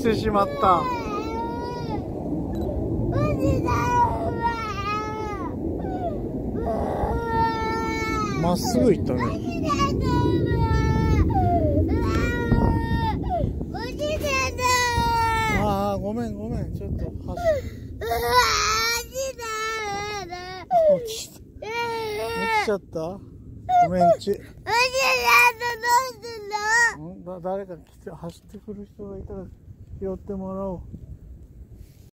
してしまった。まっすぐ行ったね。ああ、ごめんごめん、ちょっと落ちちゃった。ごめんち。誰か来て走ってくる人がいたら拾ってもらおう。